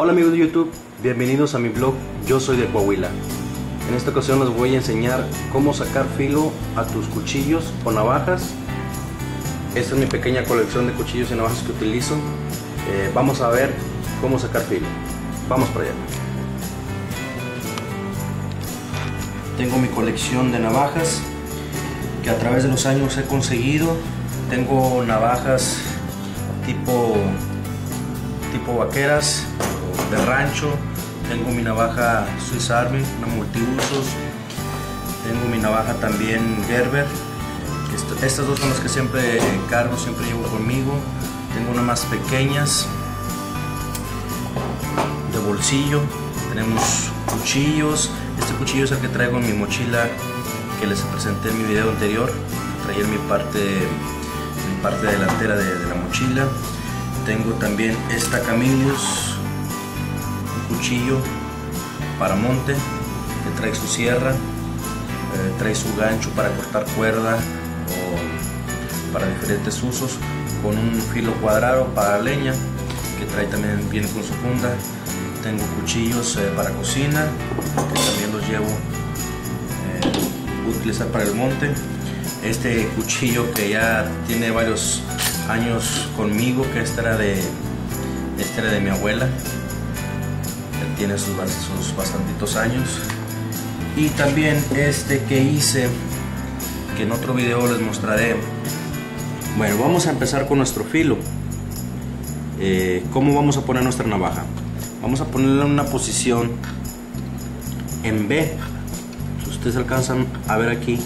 Hola amigos de YouTube, bienvenidos a mi blog. Yo soy de Coahuila. En esta ocasión les voy a enseñar cómo sacar filo a tus cuchillos o navajas. Esta es mi pequeña colección de cuchillos y navajas que utilizo. Vamos a ver cómo sacar filo. Vamos para allá. Tengo mi colección de navajas que a través de los años he conseguido. Tengo navajas tipo vaqueras de rancho. Tengo mi navaja Swiss Army, una multiusos. Tengo mi navaja también Gerber. Estas dos son las que siempre cargo, siempre llevo conmigo. Tengo unas más pequeñas de bolsillo. Tenemos cuchillos. Este cuchillo es el que traigo en mi mochila que les presenté en mi video anterior. Traía en mi parte delantera de la mochila. Tengo también esta Camillus, un cuchillo para monte que trae su sierra, trae su gancho para cortar cuerda o para diferentes usos, con un filo cuadrado para leña que trae también, viene con su funda. Tengo cuchillos para cocina que también los llevo utilizar para el monte. Este cuchillo que ya tiene varios años conmigo, que este era de mi abuela. Él tiene sus bastantitos años. Y también este que hice, que en otro video les mostraré. Bueno, vamos a empezar con nuestro filo. ¿Cómo vamos a poner nuestra navaja? Vamos a ponerla en una posición en B. Si ustedes alcanzan a ver aquí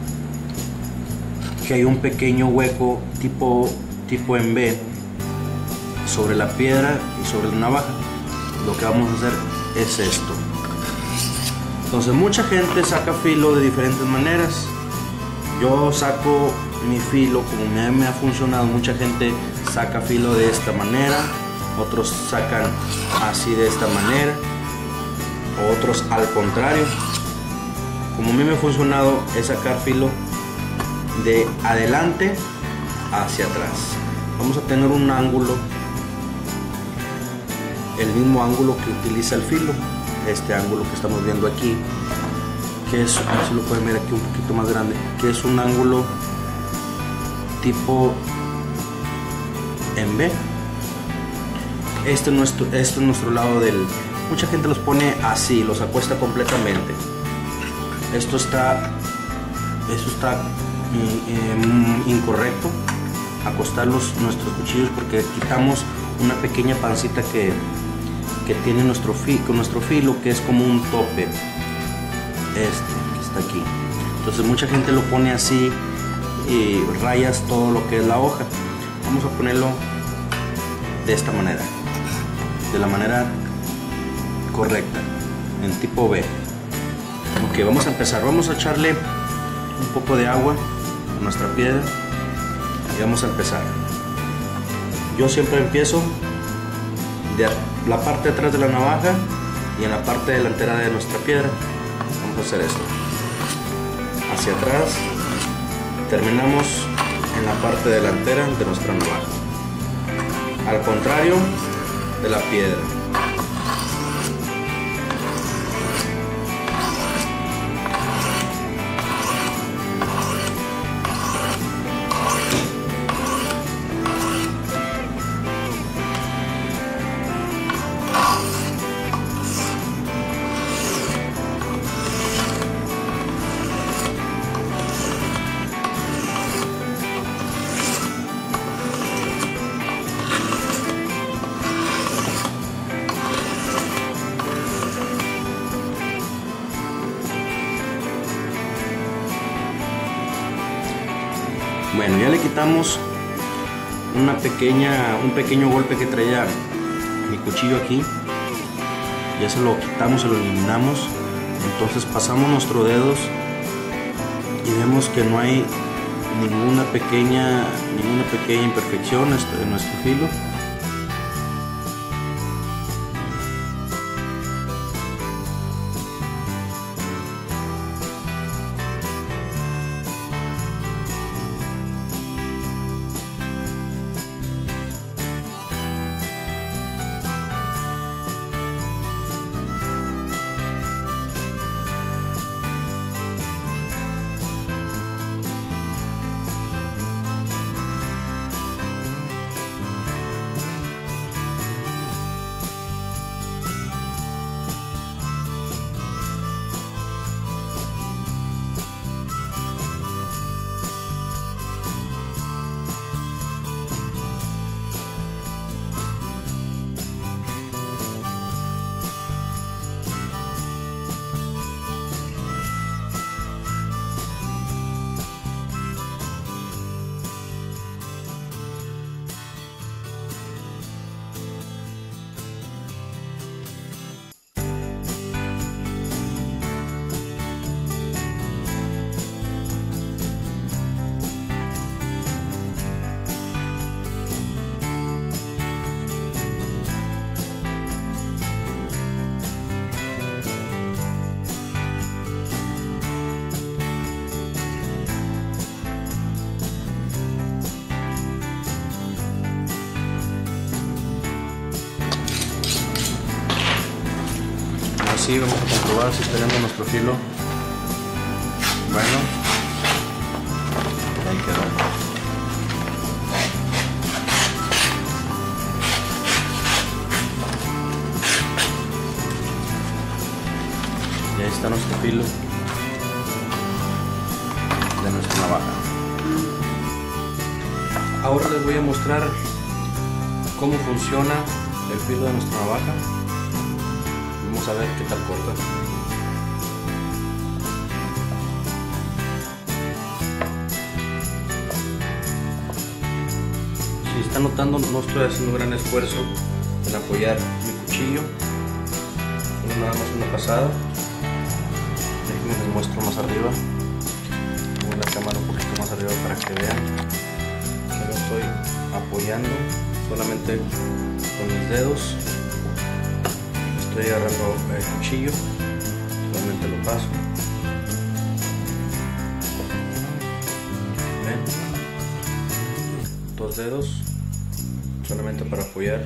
que hay un pequeño hueco tipo en B sobre la piedra y sobre la navaja. Lo que vamos a hacer es esto. Entonces mucha gente saca filo de diferentes maneras. Yo saco mi filo como me ha funcionado. Mucha gente saca filo de esta manera, otros sacan así de esta manera, otros al contrario. Como a mí me ha funcionado es sacar filo de adelante hacia atrás. Vamos a tener un ángulo, el mismo ángulo que utiliza el filo, este ángulo que estamos viendo aquí, que es, a ver si lo pueden ver aquí un poquito más grande, que es un ángulo tipo en B. Este es nuestro lado del... Mucha gente los pone así, los acuesta completamente. Eso está incorrecto, acostar nuestros cuchillos, porque quitamos una pequeña pancita que tiene nuestro filo, que es como un tope, que está aquí. Entonces mucha gente lo pone así y rayas todo lo que es la hoja. Vamos a ponerlo de esta manera, de la manera correcta, en tipo B. Ok, vamos a empezar. Vamos a echarle un poco de agua a nuestra piedra y vamos a empezar. Yo siempre empiezo de la parte de atrás de la navaja y en la parte delantera de nuestra piedra. Vamos a hacer esto hacia atrás. Terminamos en la parte delantera de nuestra navaja, al contrario de la piedra. Bueno, ya le quitamos un pequeño golpe que traía mi cuchillo aquí. Ya se lo quitamos, se lo eliminamos. Entonces pasamos nuestros dedos y vemos que no hay ninguna pequeña imperfección en nuestro filo. sí, vamos a comprobar si tenemos nuestro filo. Bueno, ahí quedó. Y ahí está nuestro filo de nuestra navaja. Ahora les voy a mostrar cómo funciona el filo de nuestra navaja. Vamos a ver qué tal corta. Si están notando, no estoy haciendo gran esfuerzo en apoyar mi cuchillo. Nada más una pasada. Déjenme les muestro más arriba. Pongo la cámara un poquito más arriba para que vean que lo estoy apoyando solamente con mis dedos. Estoy agarrando el cuchillo, solamente lo paso. ¿Ven? 2 dedos solamente para apoyar.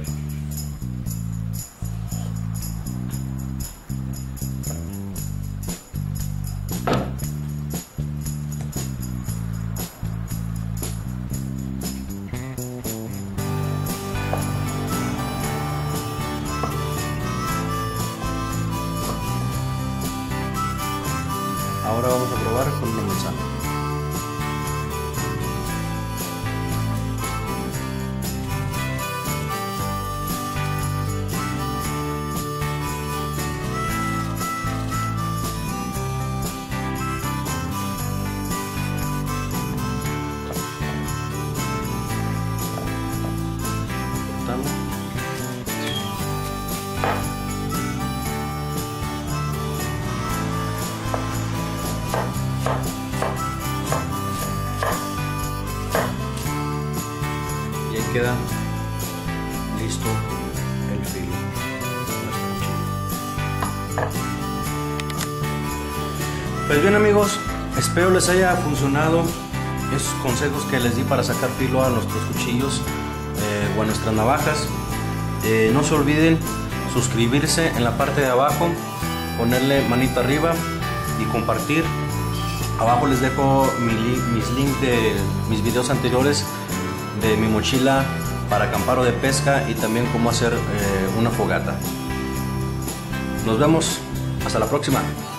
Ahora vamos a probar con una manzana. Cortamos. Y ahí queda listo el filo. Pues bien amigos, espero les haya funcionado esos consejos que les di para sacar filo a nuestros cuchillos o a nuestras navajas. No se olviden suscribirse en la parte de abajo, ponerle manito arriba y compartir. Abajo les dejo mis links de mis videos anteriores de mi mochila para acampar o de pesca y también cómo hacer una fogata. Nos vemos, hasta la próxima.